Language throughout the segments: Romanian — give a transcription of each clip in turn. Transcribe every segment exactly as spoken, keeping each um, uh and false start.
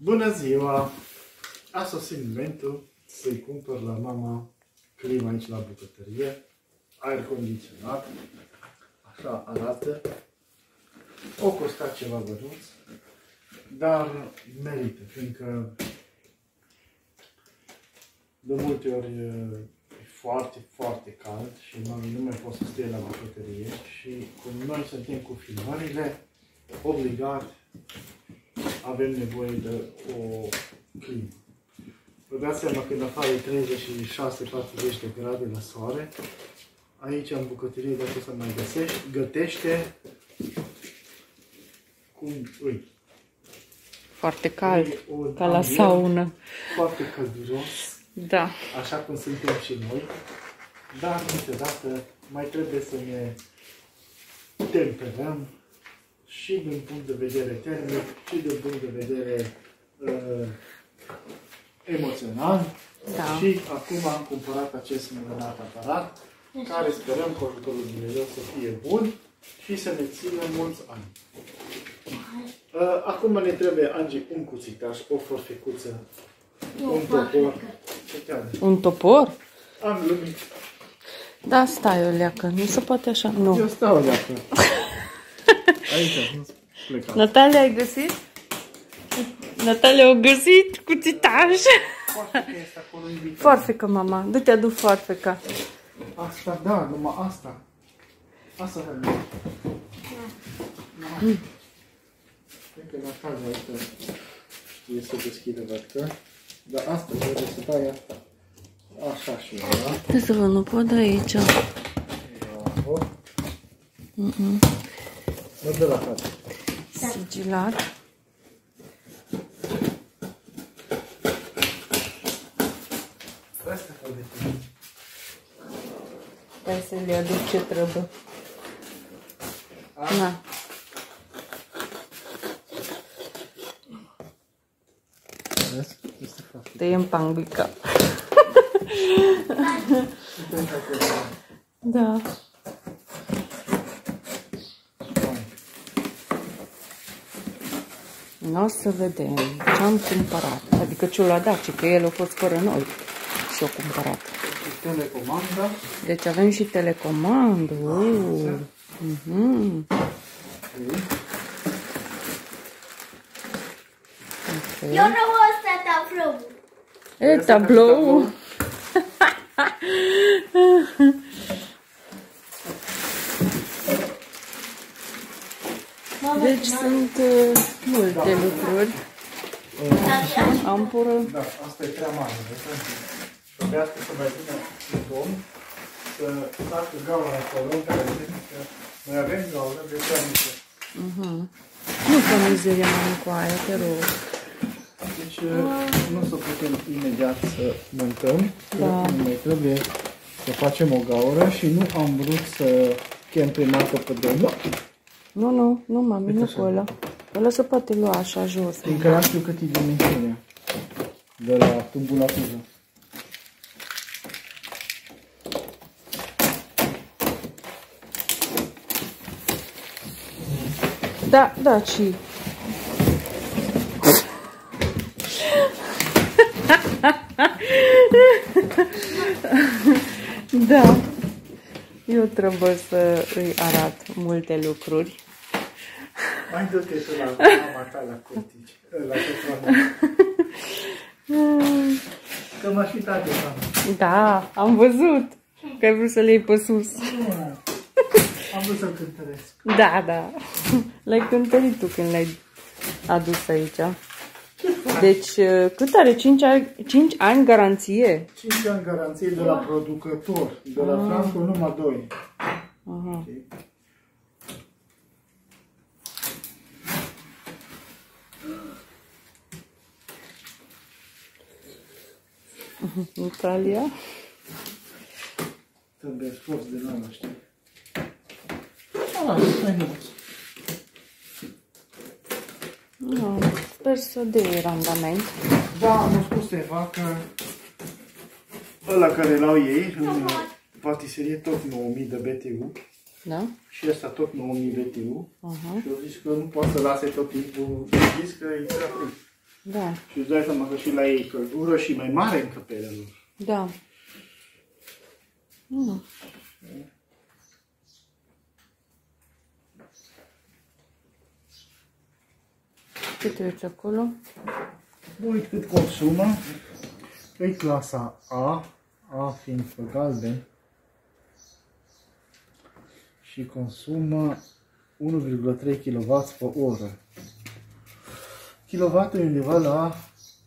Bună ziua! A sosit momentul să-i cumpăr la mama climă aici la bucătărie, aer condiționat, așa arată. O costat ceva bănuț, dar merită, fiindcă de multe ori e foarte, foarte cald și nu mai pot să stai la bucătărie și cum noi suntem cu filmările, obligat avem nevoie de o climă. Vă dați seama când afară e treizeci și șase patruzeci de grade la soare, aici în bucătărie, dacă să mai găsești, gătește cum îi. Foarte cald, ca la saună. Foarte călduros, da. Așa cum suntem și noi, dar câteodată mai trebuie să ne temperăm și din punct de vedere termic și din punct de vedere uh, emoțional. Da. Și acum am cumpărat acest minunat aparat, care sperăm cu ajutorul lui Dumnezeu să fie bun și să ne țină mulți ani. Uh, acum ne trebuie, Angie, un cuțitaș, o forfecuță, un topor. Un topor? Am glumit. Da, stai o leacă, nu se poate așa, nu. Eu stau o leacă. Aici, nu pleca. Natalia, ai găsit? Natalia a găsit cuțitaș. Forfecă este acolo invitat. Forfecă, mama, du-te adu forfeca. Asta, da, numai asta. Asta vreau. Mm. Cred că Natalia, uite, știe să deschide vădcă. Dar asta trebuie să dai asta. Așa și eu, da? Trebuie să vă, nu pot de aici. Bravo. Mm-mm. Mă dă la față. Sigilat. Asta fă de tine. Hai să le aduc ce trebuie. Na. Vezi? Este foarte. Tăiem panguica. Da. Nu o să vedem ce am cumpărat. Adică ce l-a dat, că el a fost fără noi și-a cumpărat. Telecomanda. Deci avem și telecomandă. Uh. Uh-huh. Okay. Eu nu ăsta tablou. E tablou. Deci sunt uh, multe lucruri. Ampură. Da, asta e prea mare. Trebuiască să mai vină un domn să facă gaura acolo, în care zice că noi avem gaură de prea mică. Uh-huh. Nu fă mizeria mai cu aia, te rog. Deci nu o să putem imediat să montăm, Da. că mai trebuie să facem o gaură și nu am vrut să chem prima dată pe domnul. Nu, nu, nu, mami, nu cu ăla. Ăla se poate lua așa jos. Fiindcă n-am știu cât e dimensiunea de la tubulatură. Da, da, și... Da. Eu trebuie să îi arăt multe lucruri. Mai du-te tu la mama ta la curtici, la cetronă. Că m-aș fi tare, mama. Da, am văzut că ai vrut să le iei pe sus. Nu, am vrut să-l cântăresc. Da, da. L-ai cântărit tu când l-ai adus aici. Deci, cât are? cinci ani garanție? cinci ani garanție de la producător. De la Ah. Franco numai doi. Aha. Okay. Italia. Trebuie scos de la știi? Ah, mai mulți. No, sper să dea randament. Da, am spus Eva că ăla care l-au ei în patiserie tot nouă mii de B T U. Da? Și ăsta tot nouă mii B T U. Uh-huh. Și eu zis că nu poate să lase tot timpul deschis, că e prea fric. Da. Și îți dai seama că și la ei căldură și mai mare încăperea lor. Da. Mm. Cât uiți acolo? Uite cât consumă. E clasa A, A fiind pe galben. Și consumă unu virgulă trei kilowatt pe oră. Kilowattul e undeva la...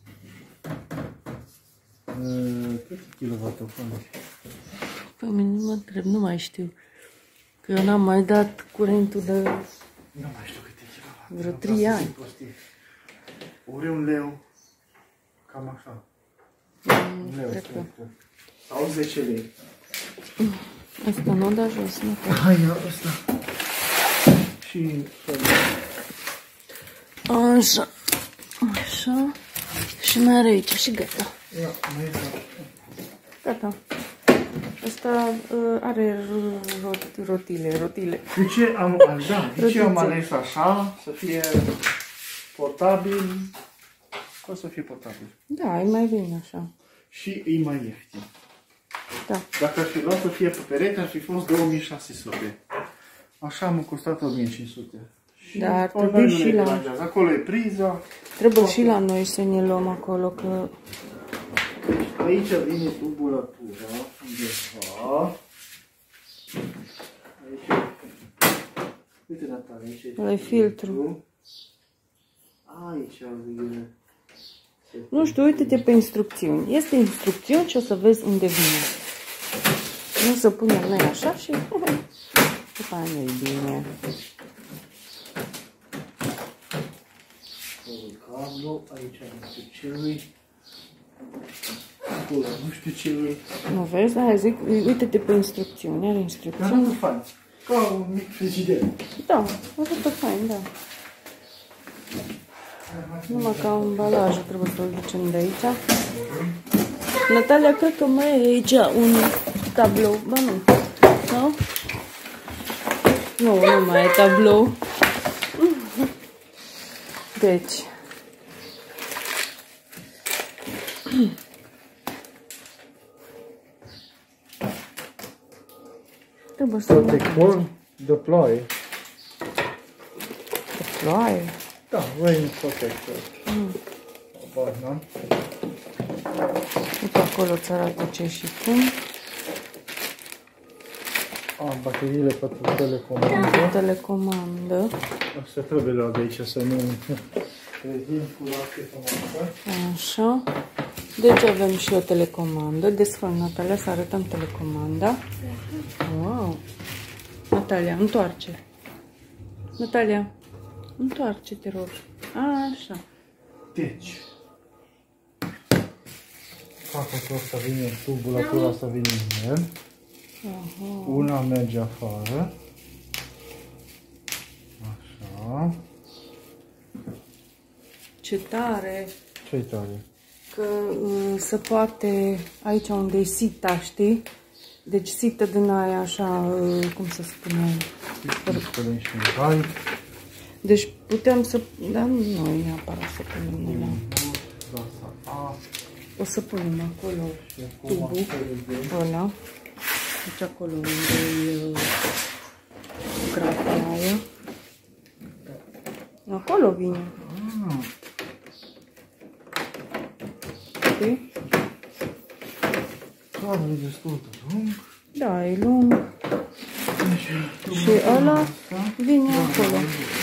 Uh, cât e kilowattul? Păi mine mă întreb, nu mai știu. Că eu n-am mai dat curentul de... Nu mai știu câte kilowatt. Vreo trei ani. Ori un leu. Cam așa. Mm, un leu, cred că... sau zece lei. Asta nu da jos, nu? Hai, ia ăsta. Și... Așa. Așa. Și mai are aici și gata. Ia, mai e Gata. Asta uh, are rot, rotile, rotile. De ce am, da, de ce am ales așa? Să fie portabil. O să fie portabil. Da, e mai bine așa. Și e mai ieftin. Da. Dacă ar fi luat să fie pe perete, ar fi fost două mii șase sute. Așa m-a costat o mie cinci sute. Și da, ar trebui și la... Acolo e priza. Trebuie și la noi să ne luăm acolo, că... Aici vine tubulatura, undeva. Aici. Uite, Natalia, aici ăla e filtru. Aici vine. Nu știu, uite-te pe instrucțiuni. Este instrucțiuni și o să vezi unde vine. Nu să punem noi așa și... După aia nu-i bine. Cablu, aici nu știu ce-i. Acolo nu știu ce-i. Nu vezi? Da, zic, uite-te pe instrucțiuni. Are instrucțiuni. Dar nu fain. Ca un mic frigider. Da, arată fain, da. Numai ca ambalajul trebuie să-l ducem de aici. Natalia, cred că mai e aici un tablou. Ba nu. Nu? Nu, nu mai e tablou. Deci. Trebuie să... Protector de ploaie. De ploaie? Da, rain protector. Mm. Barna. Uite acolo îți arată ce și cum. A, bateriile pentru telecomandă. Telecomandă. Asta trebuie luat de aici să nu rezin cu lacrită. Așa. Deci avem și o telecomandă. Desfă, Natalia, să arătăm telecomanda. Wow! Natalia, întoarce. Natalia, întoarce, te rog. Așa. Deci, capătul ăsta vine, tubulatura asta vine în el. Aha. Una merge afară. Așa. Ce tare! Ce-i tare? Că uh, se poate, aici unde e sita, știi? Deci sită din aia așa, uh, cum să spunem? Punem și în rai. Deci putem să, da, nu e neapărat să punem ăla. O să punem acolo tubul ăla. Deci acolo unde e grafia aia. Acolo vine. Știi? Cablul e destul de lung. Da, e lung. Și ăla vine acolo.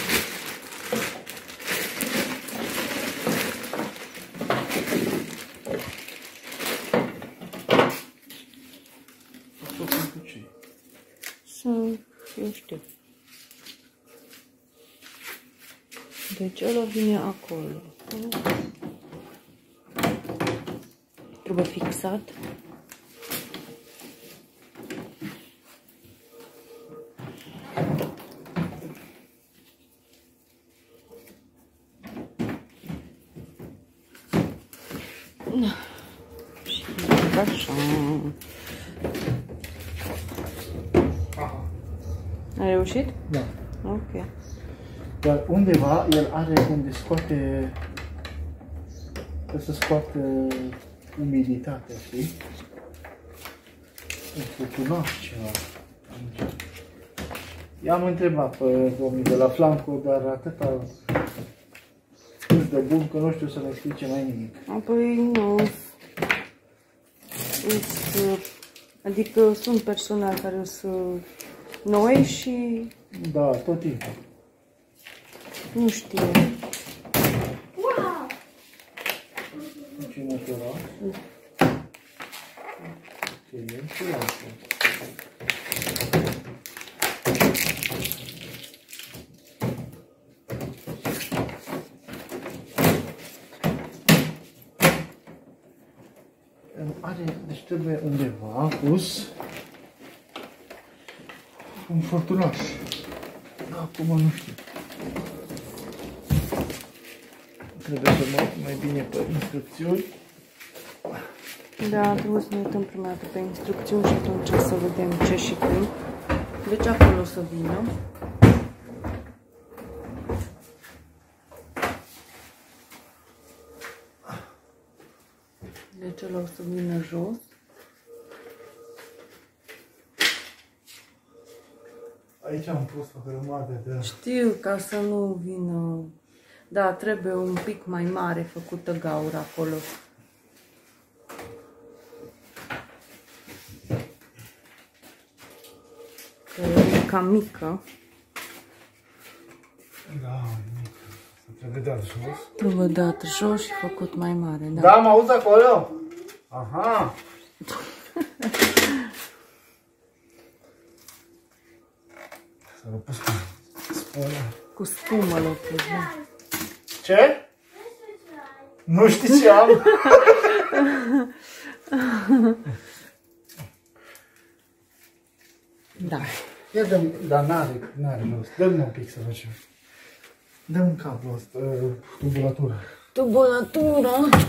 Să, eu știu. Deci ăla vine acolo. Trebuie fixat. Și așa. A reușit? Da. Ok. Dar undeva el are unde scoate Ca să scoată umiditatea, știi? Un furtunaș ceva. I-am întrebat pe domnul de la Flanco, dar atâta spus de bun că nu știu să ne explice mai nimic. Apoi nu. Adică sunt persoane care sunt noi și... Da, tot timpul. Nu știu. Wow! Cine te rog? Ok, și asta. Are, deci trebuie undeva pus un furtunaș. Da, acum nu știu. Trebuie să mă mai bine pe instrucțiuni. Da, trebuie să ne uităm prima dată pe instrucțiuni și atunci să vedem ce și cum. Deci acolo o să vină. Deci ăla o să vină jos. Aici am pus o grămadă de... Știu, ca să nu vină... Da, trebuie un pic mai mare făcută gaura acolo. Că e cam mică. Da, mică. Trebuie dat jos. Trebuie dat jos și făcut mai mare, da. Da, mă auzi acolo? Aha! Să l-a pus cu spumă. Cu spumă l-a pus, da. Ce? Nu știi ce am? Da. Ia dăm, dar n-are, n-are rost. Dă-mi un pic să facem. Dă-mi un cablu ăsta, tubulatura. Tubulatura?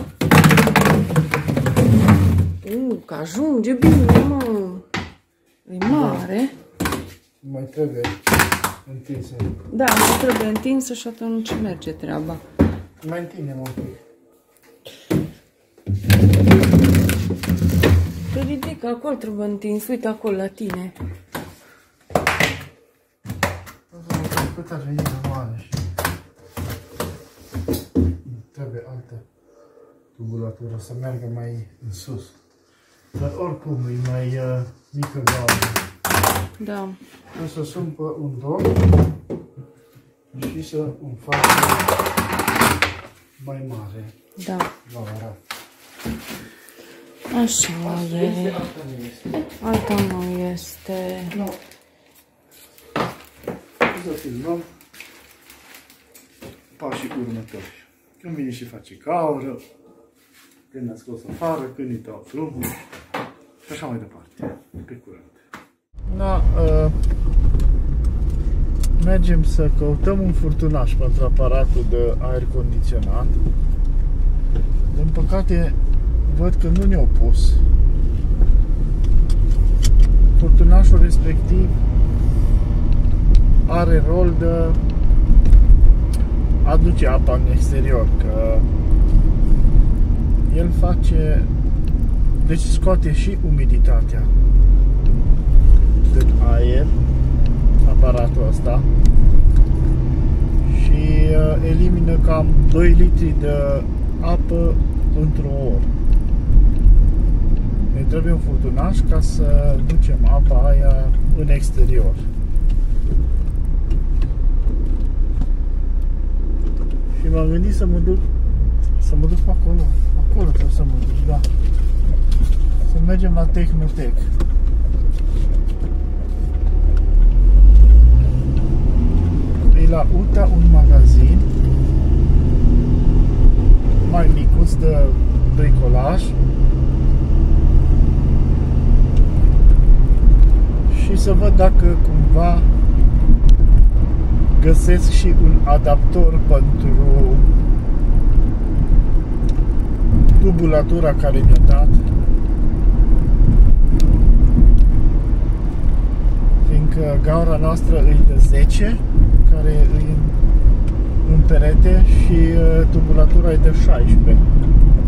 Uh, că ajunge bine, mă. E mare. Mai trebuie întinsă. Da, mai trebuie întinsă și atunci merge treaba. Mai întindem un pic. Te ridică, acolo trebuie întins. Uite acolo la tine. Cât ar veni normală și... Trebuie altă tubulatură să meargă mai în sus. Dar oricum e mai uh, mică gaură. Da. O să sun pe un domn și să îmi fac mai mare. Da. Gaura. Așa Asta e. este, alta nu este. Alta nu este. Nu. Să filmăm pașii următori. Când vine și face gaură, când a scos afară, când îi dau drumul și așa mai departe. Pe curând. Da, uh, mergem să căutăm un furtunaș pentru aparatul de aer condiționat. Din păcate, văd că nu ne-au pus. Furtunașul respectiv are rol de aduce apa în exterior, că el face, deci scoate și umiditatea din aer, aparatul ăsta, și elimină cam doi litri de apă într-o oră. Ne trebuie un furtunaș ca să ducem apa aia în exterior. Și m-am gândit să mă duc să mă duc pe acolo. Acolo trebuie să mă duc, da. Să mergem la Tehnotec. E la U T A un magazin mai micuț de bricolaj. Și să văd dacă cumva găsesc și un adaptor pentru tubulatura care mi-a dat, fiindcă gaura noastră e de zece, care e în perete, și tubulatura e de șaisprezece.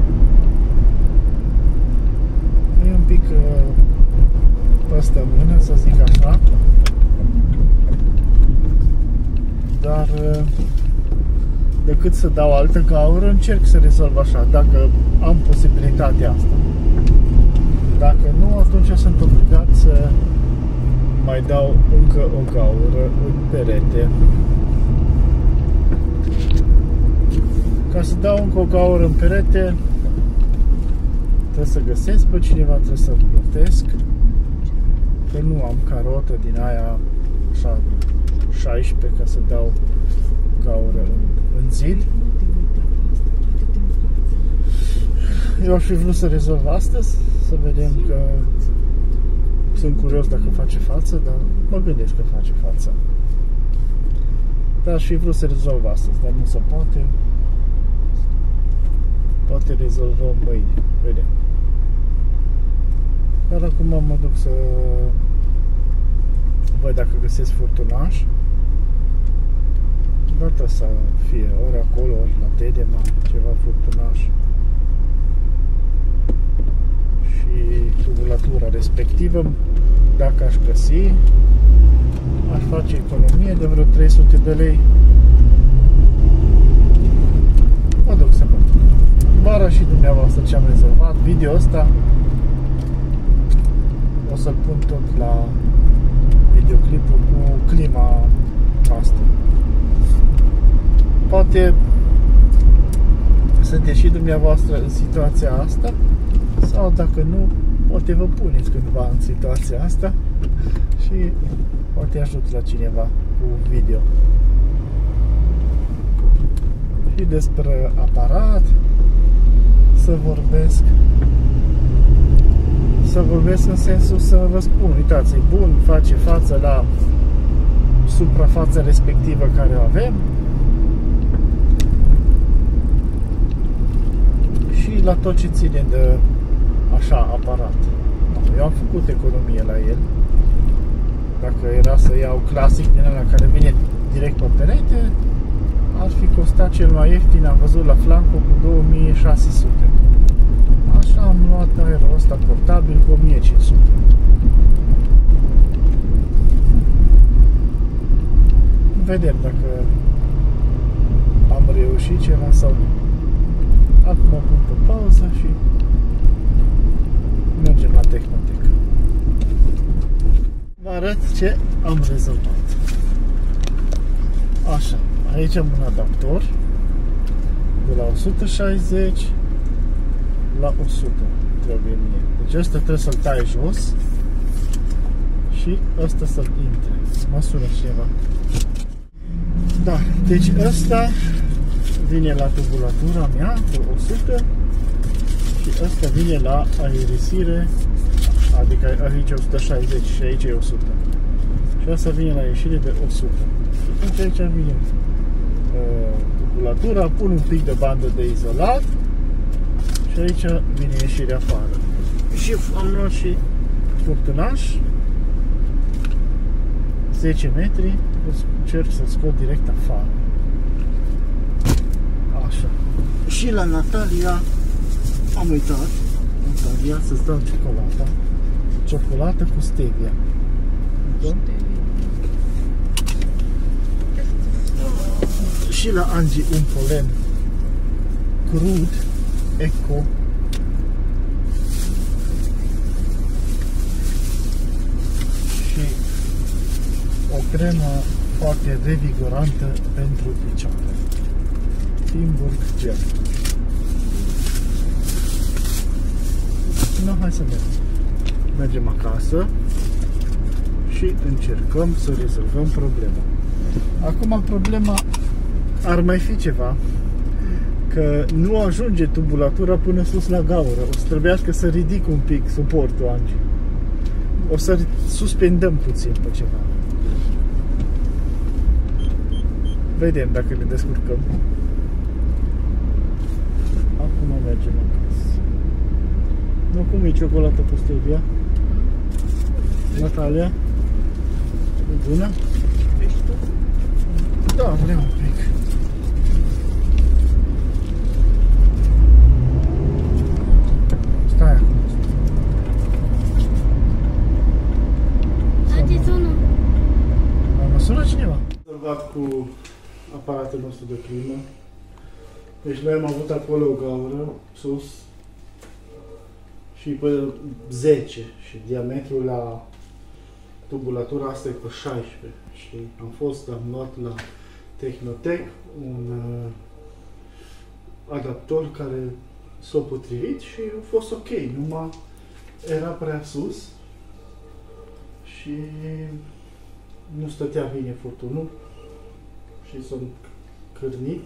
pic păstă mână, să zic așa. Dar decât să dau altă gaură, încerc să rezolv așa, dacă am posibilitatea asta. Dacă nu, atunci sunt obligat să mai dau încă o gaură în perete. Ca să dau încă o gaură în perete, trebuie să găsesc pe cineva, trebuie să plătesc. Că nu am carotă din aia așa șaisprezece ca să dau gaură în, în zid. Eu aș fi vrut să rezolv astăzi, să vedem că sunt curios dacă face față, dar mă gândesc că face față. Dar aș fi vrut să rezolv astăzi, dar nu se poate. Poate rezolvăm mâine, vedem. Dar acum mă duc să văd dacă găsesc furtunaș. Dată să fie ori acolo, ori la Tedema, ceva furtunaș. Și tubulatura respectivă, dacă aș găsi, aș face economie de vreo trei sute de lei. Mă duc să văd. Vara și dumneavoastră ce am rezolvat. Video ăsta o să-l pun tot la videoclipul cu clima asta. Poate sunteți și dumneavoastră în situația asta, sau dacă nu, poate vă puneți cândva în situația asta și poate ajut la cineva cu video. Și despre aparat să vorbesc să vorbesc în sensul să vă spun, uitați, e bun, face față la suprafața respectivă care o avem și la tot ce ține de așa aparat. Eu am făcut economie la el. Dacă era să iau clasic din ăla care vine direct pe perete, ar fi costat cel mai ieftin, am văzut la Flanco, cu două mii șase sute. Așa am luat aerul ăsta portabil cu o mie cinci sute. Vedem dacă am reușit ceva sau nu. Acum pun pe pauză și mergem la Tehnotec. Vă arăt ce am rezolvat. Așa, aici am un adaptor de la o sută șaizeci la o sută trebuie mie. Deci ăsta trebuie să-l tai jos și ăsta să-l intre. Mă sună cineva. Da, deci ăsta vine la tubulatura mea de o sută și ăsta vine la aerisire, adică aici e o sută șaizeci și aici e o sută. Și asta vine la ieșire de o sută. Și aici vine uh, tubulatura, pun un pic de bandă de izolat și aici vine ieșirea afară. Și am luat și furtunaș, zece metri, încerc să scot direct afară. Așa. Și la Natalia am uitat, Natalia, să-ți dau ciocolata. Ciocolată cu stevia. Da? Și la Angie un polen crud, eco. Și o cremă foarte revigorantă pentru picioare. Timburg Gel. No, hai să mergem. Mergem acasă și încercăm să rezolvăm problema. Acum problema ar mai fi ceva, că nu ajunge tubulatura până sus la gaură. O să trebuiască să ridic un pic suportul, Angie. O să suspendăm puțin pe ceva. Vedem dacă ne descurcăm. Acum mergem acasă. Nu, cum e ciocolată cu stevia? Natalia? E bună? Ești tu? Da, vreau un pic. Stai acum. aparatul nostru de climă. Deci noi am avut acolo o gaură sus și pe zece și diametrul la tubulatura asta e pe șaisprezece. Și am fost, am luat la Tehnotech un uh, adaptor care s-a potrivit și a fost ok, numai era prea sus și nu stătea bine furtunul și s-a cârnit.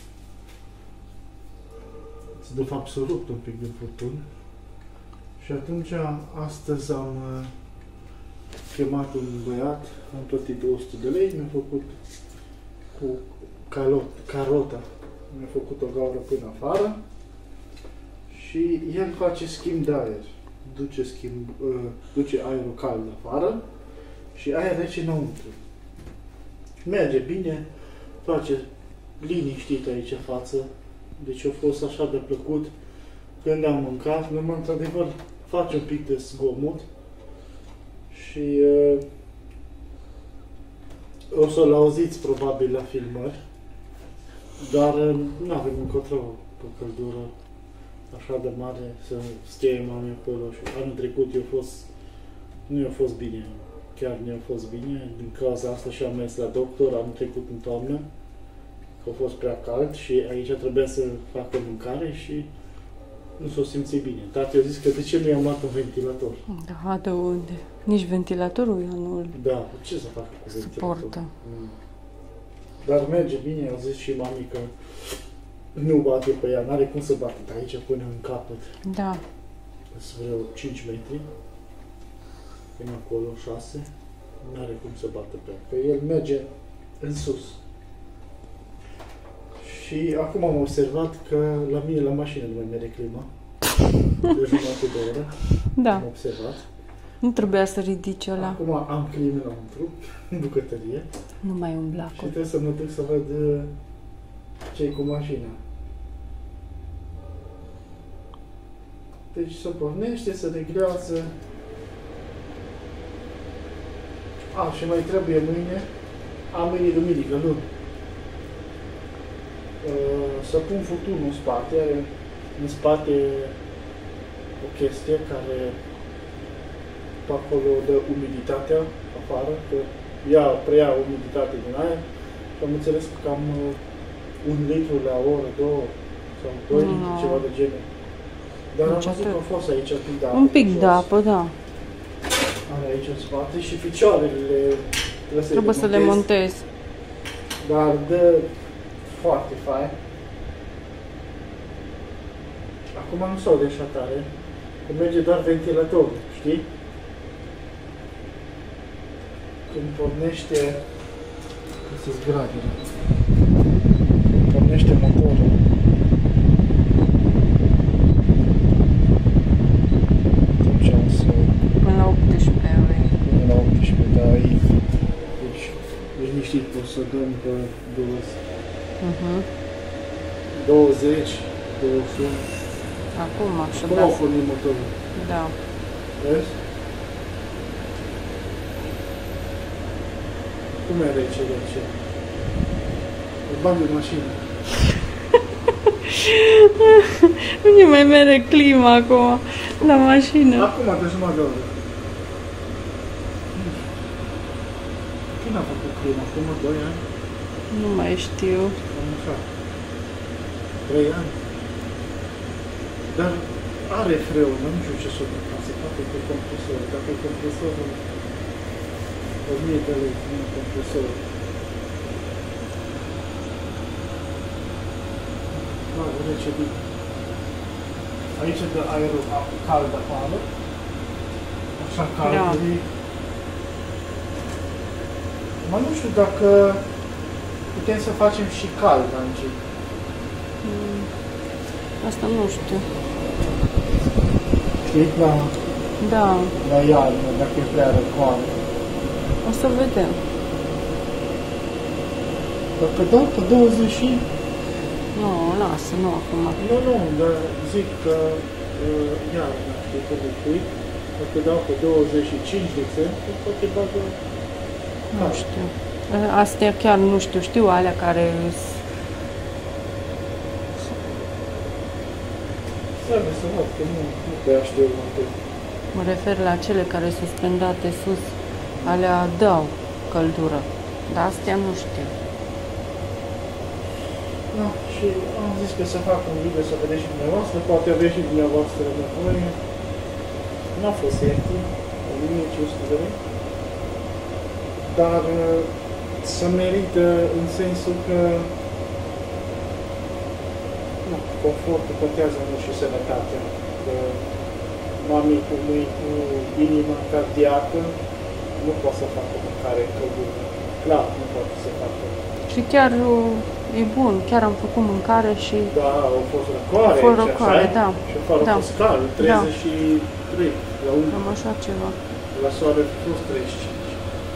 De fapt s-a rupt un pic din furtun. Și atunci, astăzi am uh, chemat un băiat, am plătit două sute de lei, mi-a făcut cu calot, carota, mi-a făcut o gaură până afară și el face schimb de aer. Duce, schimb, uh, duce aerul cald afară și aer rece înăuntru. Merge bine, face liniștit aici în față, deci a fost așa de plăcut când am mâncat, numai într-adevăr face un pic de zgomot și uh, o să-l auziți probabil la filmări, dar uh, nu avem încotro pe căldură așa de mare să stea mami acolo și anul trecut eu fost, nu i-a fost bine, chiar nu i-a fost bine, din cauza asta și am mers la doctor anul trecut în toamnă, că a fost prea cald și aici trebuia să facă mâncare și nu s-o simți bine. Tati a zis că de ce nu i-am luat un ventilator? Da, de unde? Nici ventilatorul eu nu-l Da, ce să facă cu ventilatorul? suportă. Mm. Dar merge bine, a zis și mami că nu bate pe ea, n-are cum să bate, dar aici pune în capăt. Da. Sunt vreo cinci metri, până acolo șase, n-are cum să bată pe ea, că el merge în sus. Și acum am observat că la mine la mașină nu mai merge clima, de jumătate de oră, Da. am observat. Nu trebuia să ridici ăla. Acum am climă înăuntru, în bucătărie, Nu mai umbla și acolo. trebuie să mă duc să văd uh, ce-i cu mașina. Deci se pornește, se reglează. A, și mai trebuie mâine, a, mâine duminică, luni. Uh, să pun furtunul în spate, are în spate o chestie care pe acolo dă umiditatea afară, că ea preia umiditate din aer și am înțeles că cam uh, un litru la oră, două sau doi litri, No. ceva de genul. Dar am Deci văzut că atât. a fost aici un pic de apă. Un pic jos. de apă, da. Are aici în spate și picioarele trebuie să, Trebuie să le montezi. Dar dă foarte fain. Acum nu s-au de așa tare, că merge doar ventilatorul, știi? Când pornește, să zgrade, pornește motorul. Atunci o să Până la optsprezece euro. până la optsprezece, dar aici, deci, liniștit, o să dăm pe Mhm. douăzeci, douăzeci și unu. Acum, așa, Cum da. au pornit motorul? Da. Vezi? Cum e rece, rece? Îl bag în mașină. Nu mai mere clima acum la mașină. Acum, de jumătate de oră. Când a făcut clima? Acum doi ani? Nu mai știu. Cam așa. trei ani. Dar are freu, nu știu ce s-o ca să facă cu compresorul. Dacă e compresorul, o mie de lei, nu compresorul. Da, rece bine. Aici dă aerul cald afară. Așa cald. Da. e- Mă, nu știu dacă putem să facem și cald, Angie. Mm. Asta nu știu. Știi, la, Da. la iarnă, dacă e prea răcoare. O să vedem. Dacă dau pe douăzeci și... Nu, lasă, nu acum. Nu, nu, dar zic că uh, iarna, știi, că de pui, dacă dau pe douăzeci și cinci, de exemplu, poate bagă... Nu știu. Astea chiar nu știu, știu alea care Trebuie să văd, că nu, nu prea știu multe. mă refer la cele care suspendate sus, alea dau căldură, dar astea nu știu. Da, și am zis că să fac un video să vedeți și dumneavoastră, poate aveți și dumneavoastră nevoie. N-a fost ieftin, o mie cinci sute de lei, dar să merită în sensul că nu, confortul contează mult și sănătatea. Că mami cu, cu inima cardiacă nu poate să facă mâncare căldură. Clar, nu poate să facă. Și chiar e bun, chiar am făcut mâncare și... Da, au fost răcoare, fost răcoare, da. Și afară da. pe scală, treizeci și trei da. la un... Am așa ceva. La soare a fost treizeci și cinci.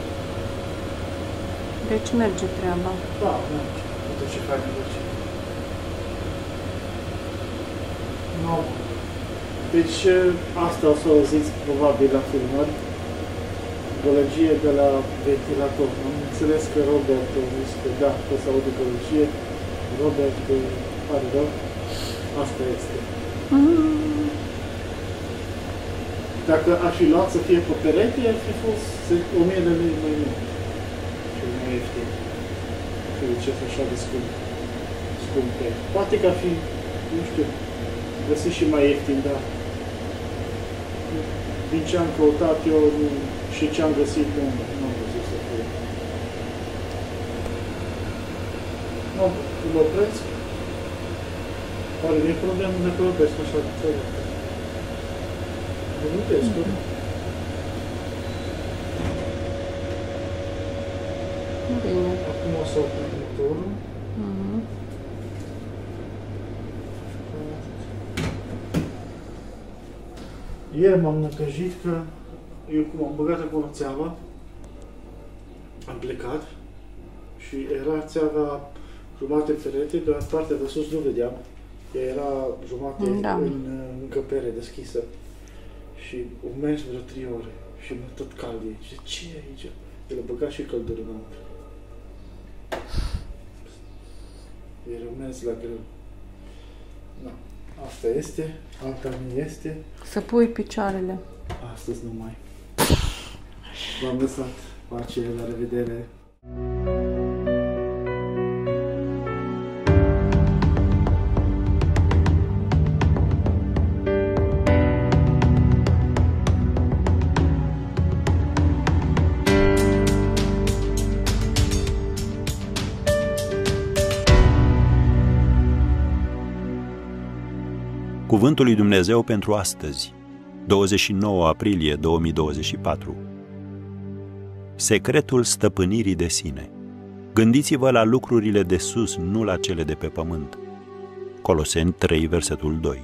Deci merge treaba. Da, merge. Uite ce fain merge. No. Deci asta o să auziți probabil la filmări. Gălăgie de la ventilator. Am înțeles că Robert a zis că da, că se aude gălăgie. Robert, că pare rău. Asta este. Mm. Dacă aș fi luat să fie pe perete, ar fi fost o mie de lei mai mult. Și mai ieftin. Și de ce așa de scump. Scumpe. Poate că ar fi, nu știu, găsit și mai ieftin, dar din ce am căutat eu și ce am găsit, nu, nu am găsit să fie. Nu, mă opresc. Oare nu e problemă dacă mă opresc așa de țară? Mă opresc, nu? Bine. Acum o să oprim motorul. Mm-hmm. Ieri m-am năcăjit că eu cum am băgat acolo țeava, am plecat și era țeava jumate perete, dar partea de sus nu vedeam. Ea era jumate da. în încăpere deschisă. Și am mers vreo trei ore și mă tot cald e. Și ce e aici? El a băgat și căldură înăuntru. Ieri am mers la greu. Da. Asta este, alta nu este. Să pui picioarele. Astăzi nu mai. V-am lăsat. Pace, la revedere. Cuvântul lui Dumnezeu pentru astăzi, douăzeci și nouă aprilie două mii douăzeci și patru. Secretul stăpânirii de sine. Gândiți-vă la lucrurile de sus, nu la cele de pe pământ. Coloseni trei, versetul doi.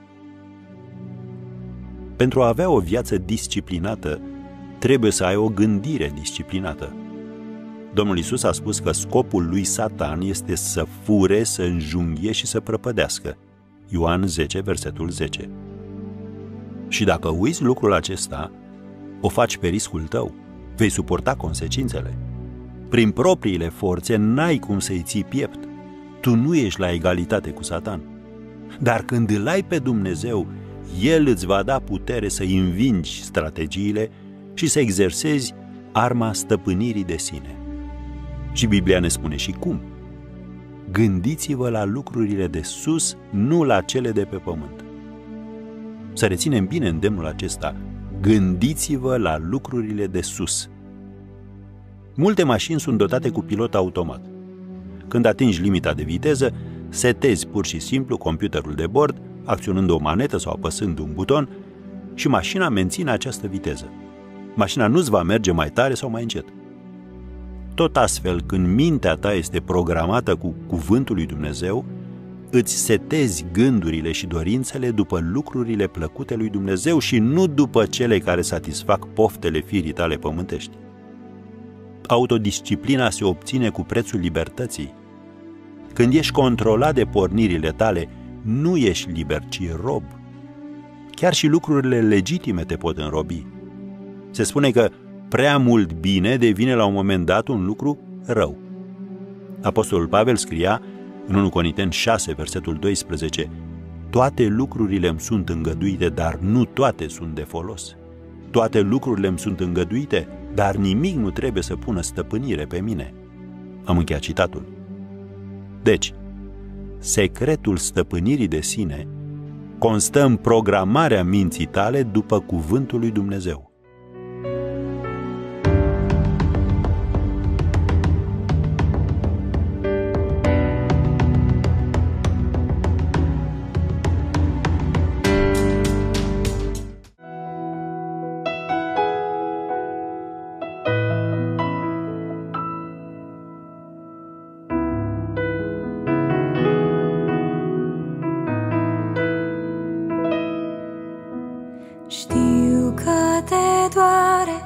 Pentru a avea o viață disciplinată, trebuie să ai o gândire disciplinată. Domnul Iisus a spus că scopul lui Satan este să fure, să înjunghie și să prăpădească. Ioan zece, versetul zece. Și dacă uiți lucrul acesta, o faci pe riscul tău. Vei suporta consecințele. Prin propriile forțe n-ai cum să-i ții piept. Tu nu ești la egalitate cu Satan. Dar când îl ai pe Dumnezeu, El îți va da putere să învingi strategiile și să exersezi arma stăpânirii de sine. Și Biblia ne spune și cum. Gândiți-vă la lucrurile de sus, nu la cele de pe pământ. Să reținem bine îndemnul acesta. Gândiți-vă la lucrurile de sus. Multe mașini sunt dotate cu pilot automat. Când atingi limita de viteză, setezi pur și simplu computerul de bord, acționând o manetă sau apăsând un buton, și mașina menține această viteză. Mașina nu-ți va merge mai tare sau mai încet. Tot astfel, când mintea ta este programată cu cuvântul lui Dumnezeu, îți setezi gândurile și dorințele după lucrurile plăcute lui Dumnezeu și nu după cele care satisfac poftele firii tale pământești. Autodisciplina se obține cu prețul libertății. Când ești controlat de pornirile tale, nu ești liber, ci rob. Chiar și lucrurile legitime te pot înrobi. Se spune că prea mult bine devine la un moment dat un lucru rău. Apostolul Pavel scria în întâi Corinteni șase, versetul doisprezece: toate lucrurile îmi sunt îngăduite, dar nu toate sunt de folos. Toate lucrurile îmi sunt îngăduite, dar nimic nu trebuie să pună stăpânire pe mine. Am încheiat citatul. Deci, secretul stăpânirii de sine constă în programarea minții tale după cuvântul lui Dumnezeu. Știu că te doare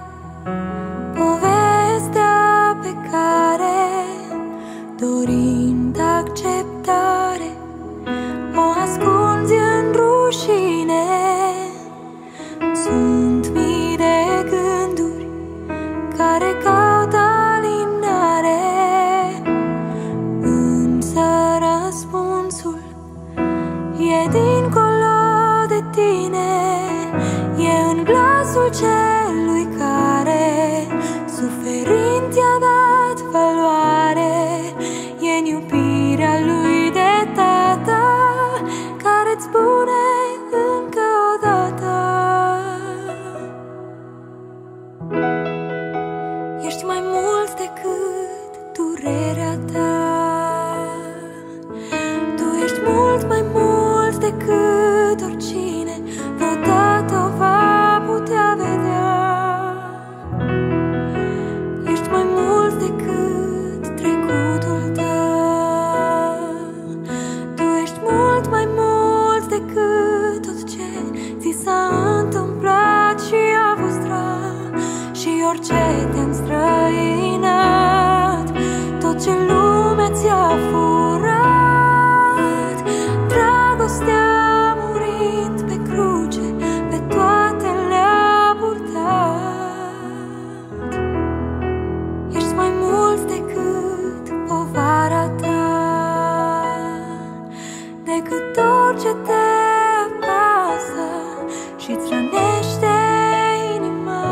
povestea pe care, dorind acceptare, o ascunzi în rușine. Sunt mii de gânduri care caută alinare, însă răspunsul e dincolo de tine. E în glasul celui care, suferind, ți-a dat valoare. E în iubirea lui de tată, care-ți spune încă o dată: ești mai mult decât durerea ta. Tu ești mult mai mult decât oricine vreodată o va putea vedea. Ești mai mult decât trecutul tău. Tu ești mult mai mult decât tot ce ți s-a întâmplat și a fost rău, și orice te-a înstrăinat, tot ce lumea ți-a furat. Dragostea murind pe cruce, pe toate le-a purtat. Ești mai mult decât povara ta, decât orice te apasă și-ți rănește inima.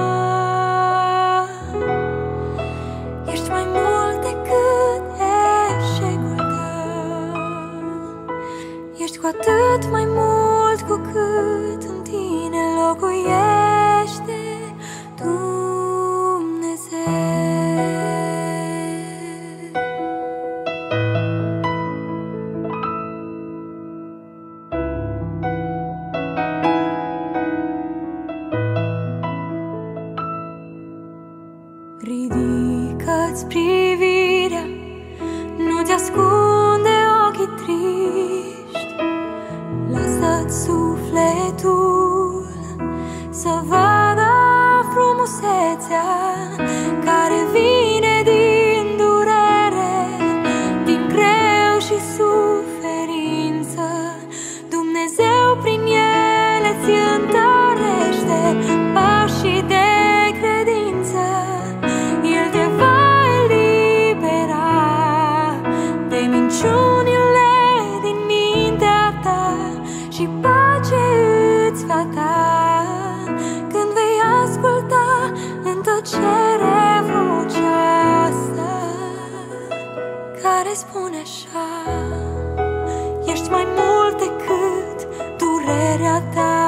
Ești mai mult decât eșecul tău. Ești cu atât mai mult cu cât în tine locuiește Dumnezeu. Ridică-ți privirea, nu-ți ascunde ochii triști. Lasă-ți sufletul să vadă frumusețea care vine din durere, din greu și suferință. Dumnezeu prin ele ți întărește pașii de credință. El te va elibera de minciunile din mintea ta și pace îți va da când vei asculta în tăcere vocea asta care spune așa: ești mai mult decât durerea ta.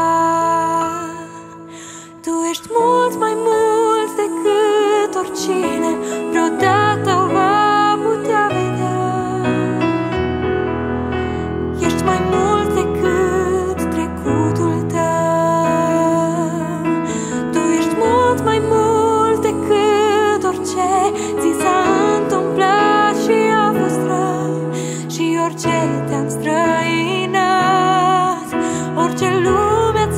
Tu ești mult mai mult decât oricine vreodată o va putea vedea. Ești mai mult decât trecutul tău. Tu ești mult mai mult decât orice ți s-a întâmplat și a fost rău, și orice te-a înstrăinat, orice lume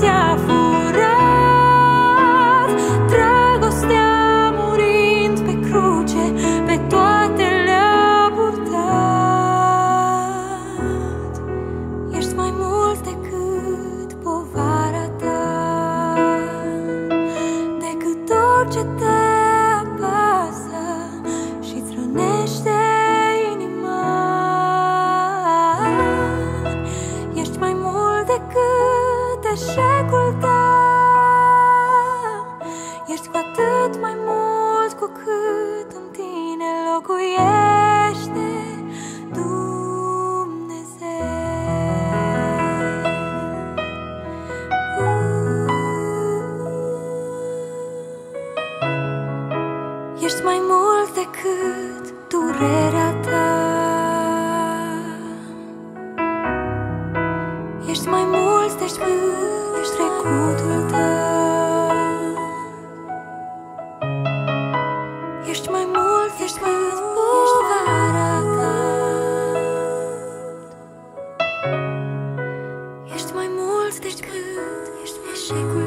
mult decât eșecul tău. Ești cu atât mai mult cu cât în tine locuiește Dumnezeu. Ești mai mult decât durerea ta. Ești mai mult decât trecutul tău. Ești mai mult decât povara ta. Ești mai mult decât eșecul